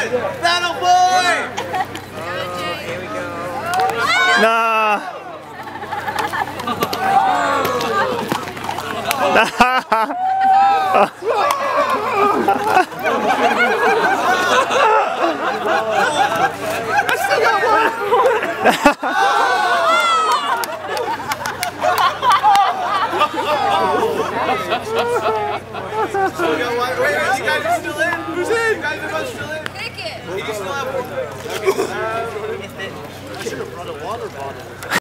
Battle boy! Here we go. Nah. I still got one! Wait, you guys are still in? Who's in? You guys are both still in? Take it. You still have one? I should have brought a water bottle.